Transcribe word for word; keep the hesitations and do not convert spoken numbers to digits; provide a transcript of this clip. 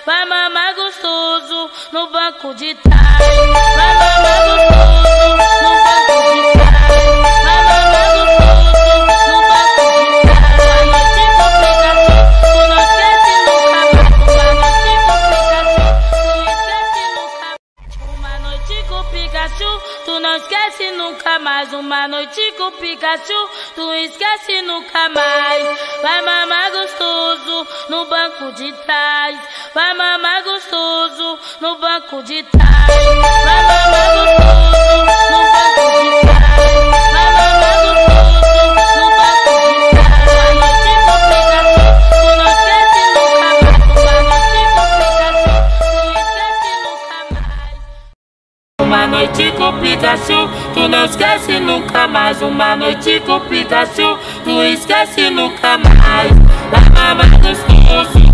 vai mamar gostoso no banco de trás. Vai mamar gostoso no banco de trás. Vai mamar gostoso no banco de trás. Uma noite com Pikachu, tu não esquece nunca mais. Uma noite com Pikachu, tu não esquece nunca mais. Uma noite com Pikachu, tu esquece nunca mais. Vai mamar gostoso no banco de trás. Vai mamar gostoso no banco de trás. Vai mamar gostoso no banco de trás. Vai mamar gostoso no banco de trás. Uma noite com Pikachu, tu não esquece nunca mais. Uma noite com Pikachu, tu esquece nunca mais. Uma noite com Pikachu, tu não esquece nunca mais. Uma noite com Pikachu, tu esquece nunca mais. Vai mamar gostoso